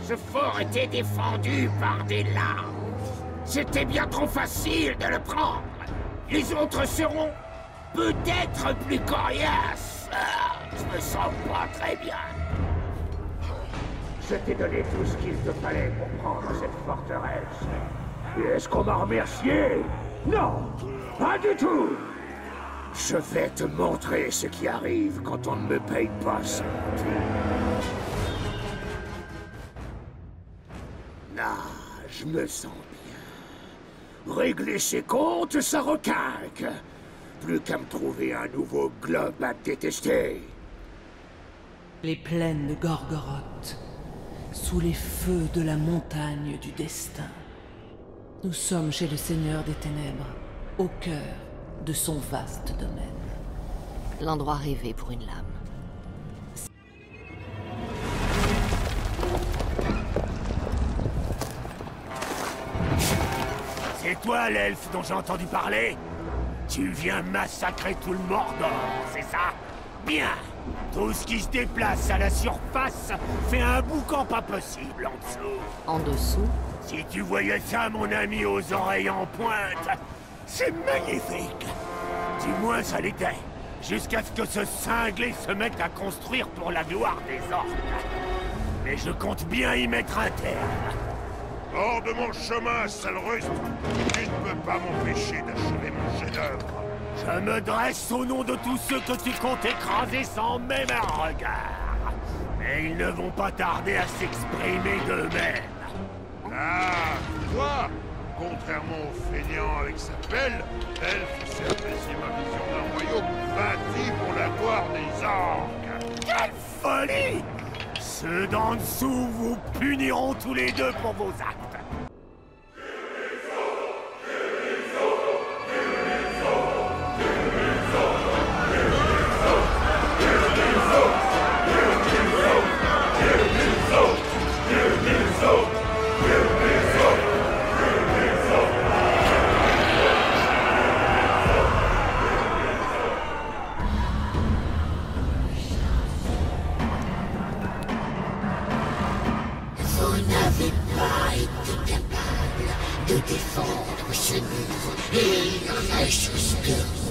Ce fort était défendu par des larmes. C'était bien trop facile de le prendre. Les autres seront peut-être plus coriaces. Ah, je me sens pas très bien. Je t'ai donné tout ce qu'il te fallait pour prendre cette forteresse. Et est-ce qu'on m'a remercié? Non, pas du tout. Je vais te montrer ce qui arrive quand on ne me paye pas ça. Ah, je me sens bien. Régler ses comptes, ça requinque. Plus qu'à me trouver un nouveau globe à détester. Les plaines de Gorgoroth, sous les feux de la montagne du destin. Nous sommes chez le Seigneur des Ténèbres, au cœur de son vaste domaine. L'endroit rêvé pour une lame. C'est toi l'elfe dont j'ai entendu parler? Tu viens massacrer tout le Mordor, c'est ça? Bien. Tout ce qui se déplace à la surface fait un boucan pas possible en dessous. En dessous? Si tu voyais ça, mon ami aux oreilles en pointe, c'est magnifique. Du moins, ça l'était. Jusqu'à ce que ce cinglé se mette à construire pour la gloire des orques. Mais je compte bien y mettre un terme. Hors de mon chemin, sale rustre. Tu ne peux pas m'empêcher d'achever mon chef-d'œuvre. Je me dresse au nom de tous ceux que tu comptes écraser sans même un regard. Mais ils ne vont pas tarder à s'exprimer d'eux-mêmes. Ah, toi, contrairement au fainéant avec sa pelle, elle s'est apprécié ma vision d'un royaume bâti pour la gloire des orques. Quelle folie! Ceux d'en dessous vous puniront tous les deux pour vos actes. De défendre ce mur, et il en a jusque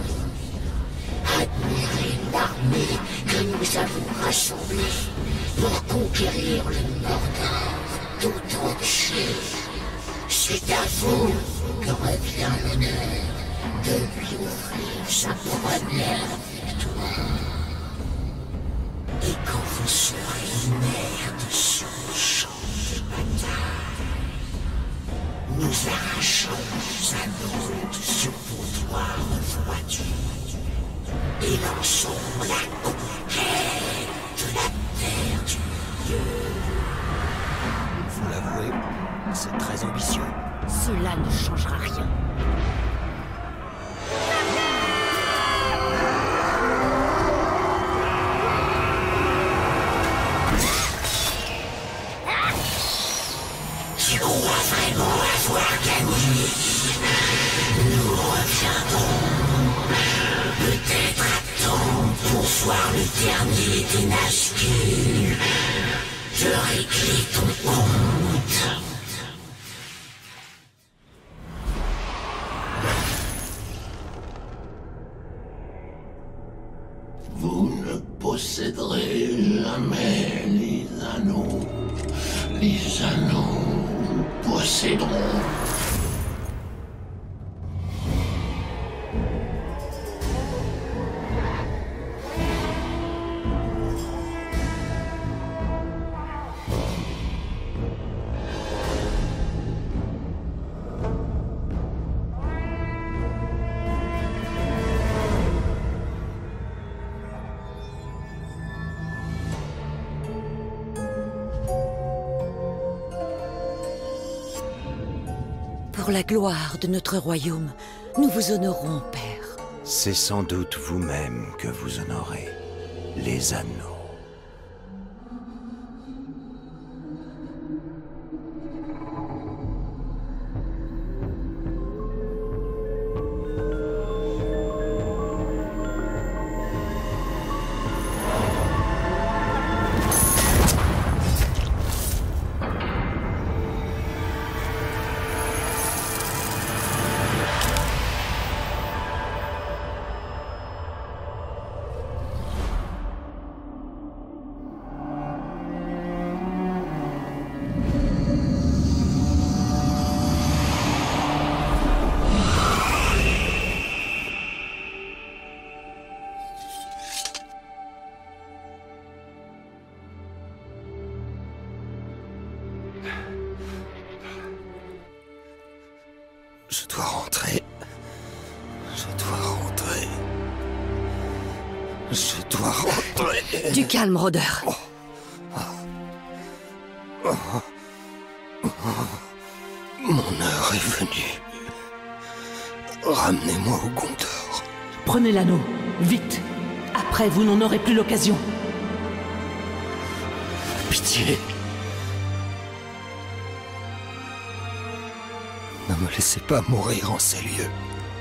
admirer l'armée que nous avons rassemblée pour conquérir le Mordor tout entier. C'est à vous que revient l'honneur de lui offrir sa première victoire. Et quand vous serez maire de son champ de bataille, nous arrachons à nous de ce boudoir refroidi et lançons la conquête de la terre du milieu. Vous l'avouez, c'est très ambitieux. Cela ne changera rien. Tu crois vraiment avoir gagné? Nous reviendrons. Peut-être à temps pour voir le dernier des Nazgûl. Je régler ton compte. Vous ne posséderez jamais les anneaux. Les anneaux vous posséderont. Pour la gloire de notre royaume, nous vous honorons, Père. C'est sans doute vous-même que vous honorez les anneaux. rentrer. Je dois rentrer. Je dois rentrer. Du calme, rôdeur. Mon heure est venue. Ramenez-moi au Gondor. Prenez l'anneau, vite. Après, vous n'en aurez plus l'occasion. Pitié. Ne me laissez pas mourir en ces lieux.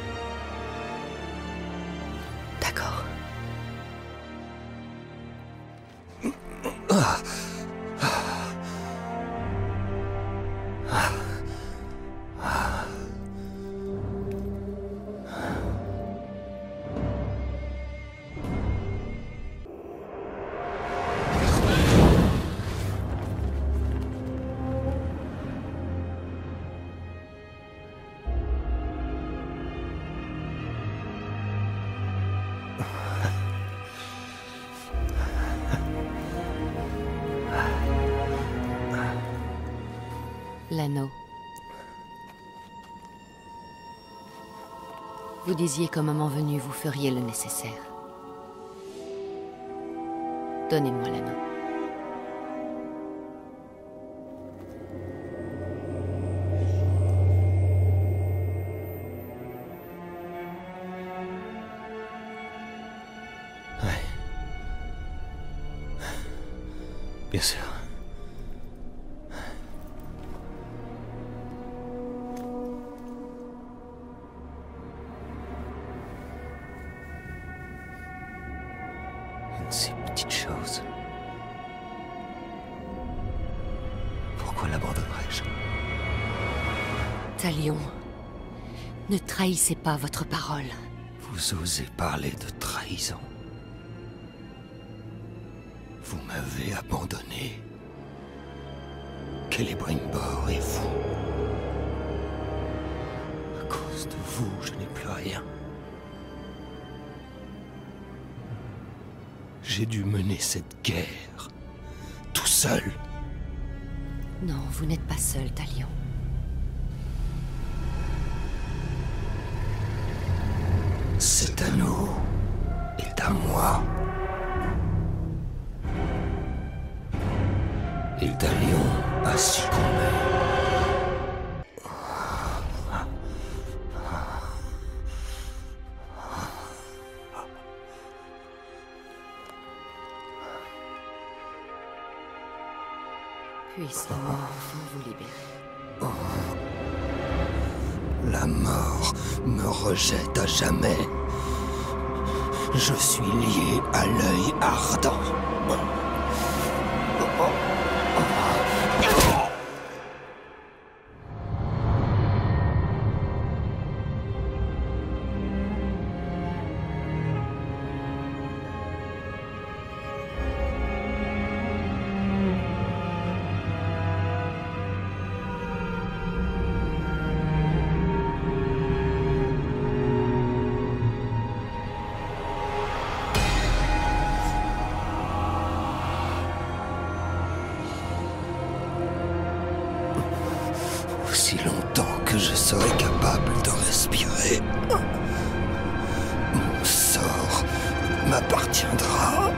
D'accord. L'anneau. Vous disiez qu'au moment venu, vous feriez le nécessaire. Donnez-moi l'anneau. Ouais. Bien sûr. Ces petites choses. Pourquoi l'abandonnerais-je? Talion, ne trahissez pas votre parole. Vous osez parler de trahison? Vous m'avez abandonné. Celebrimbor et vous. À cause de vous, je n'ai plus rien. J'ai dû mener cette guerre, tout seul. Non, vous n'êtes pas seul, Talion. Cet anneau est à moi. Et Talion a succombé. Puisse la mort enfin vous libérer. La mort me rejette à jamais. Je suis lié à l'œil ardent. Aussi longtemps que je serai capable de respirer, mon sort m'appartiendra.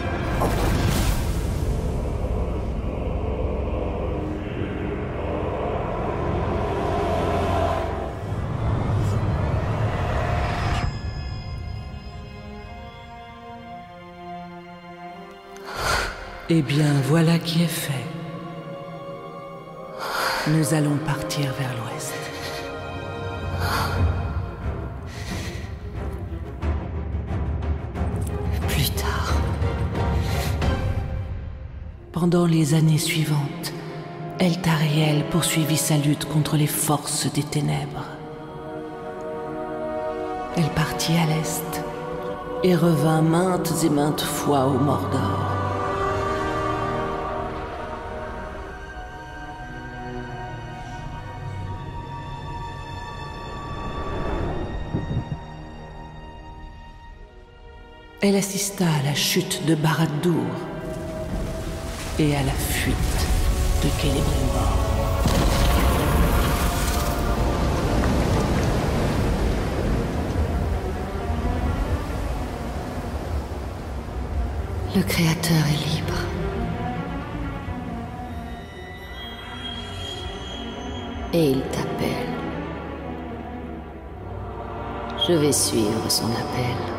Eh bien, voilà qui est fait. Nous allons partir vers l'ouest. Plus tard. Pendant les années suivantes, Eltariel poursuivit sa lutte contre les forces des ténèbres. Elle partit à l'est et revint maintes et maintes fois au Mordor. Elle assista à la chute de Barad-dûr et à la fuite de Celebrimbor. Le Créateur est libre. Et il t'appelle. Je vais suivre son appel.